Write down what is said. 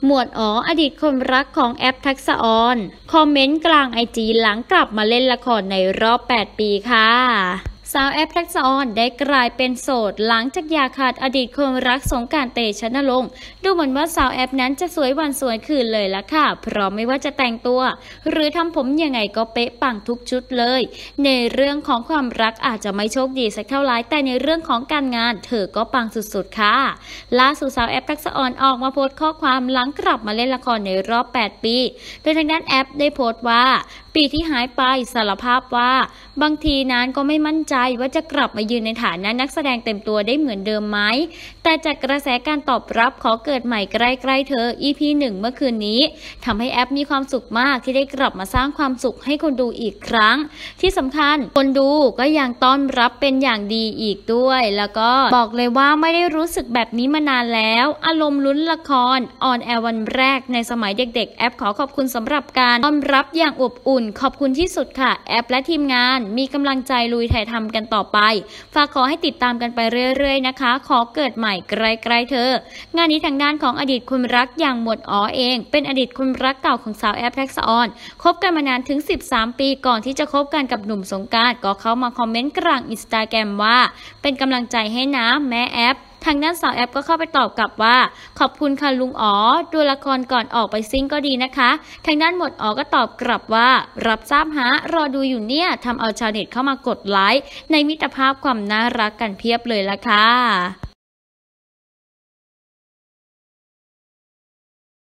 หมวดอ๋ออดีตคนรักของแอปทักษะออนคอมเมนต์กลางIGหลังกลับมาเล่นละครในรอบ8 ปีค่ะสาวแอปทักษะออนได้กลายเป็นโสดหลังจากอย่าขาดอดีตคนรักสงกรานต์ เตชะนรงค์ดูเหมือนว่าสาวแอปนั้นจะสวยวันสวยคืนเลยละค่ะเพราะไม่ว่าจะแต่งตัวหรือทำผมยังไงก็เป๊ะปังทุกชุดเลยในเรื่องของความรักอาจจะไม่โชคดีสักเท่าไรแต่ในเรื่องของการงานเธอก็ปังสุดๆค่ะล่าสุดสาวแอปทักษะออนออกมาโพสต์ข้อความหลังกลับมาเล่นละครในรอบ8 ปีโดยทางด้านแอปได้โพสต์ว่าปีที่หายไปสารภาพว่าบางทีนั้นก็ไม่มั่นใจว่าจะกลับมายืนในฐานะนักแสดงเต็มตัวได้เหมือนเดิมไหมแต่จากกระแสการตอบรับขอเกิดใหม่ใกล้ๆเธอ EP 1 เมื่อคืนนี้ทำให้แอปมีความสุขมากที่ได้กลับมาสร้างความสุขให้คนดูอีกครั้งที่สำคัญคนดูก็ยังต้อนรับเป็นอย่างดีอีกด้วยแล้วก็บอกเลยว่าไม่ได้รู้สึกแบบนี้มานานแล้วอารมณ์ลุ้นละครออนแอร์วันแรกในสมัยเด็กๆแอปขอขอบคุณสำหรับการต้อนรับอย่างอบอุ่นขอบคุณที่สุดค่ะแอปและทีมงานมีกำลังใจลุยถ่ายทำกันต่อไปฝากขอให้ติดตามกันไปเรื่อยๆนะคะขอเกิดใหม่ใกล้ๆเธองานนี้ทางด้านของอดีตคนรักอย่างหมวดอ๋อเองเป็นอดีตคนรักเก่าของสาวแอปทักษะออนคบกันมานานถึง13 ปีก่อนที่จะคบกันกับหนุ่มสงกรานต์ก็เข้ามาคอมเมนต์กลางInstagramว่าเป็นกำลังใจให้นะแม่แอปทางด้านสาวแอปก็เข้าไปตอบกลับว่าขอบคุณค่ะลุงอ๋อดูละครก่อนออกไปซิ่งก็ดีนะคะทางด้านหมวดอ๋อก็ตอบกลับว่ารับทราบฮะรอดูอยู่เนี่ยทำเอาชาวเน็ตเข้ามากดไลค์ในมิตรภาพความน่ารักกันเพียบเลยละค่ะ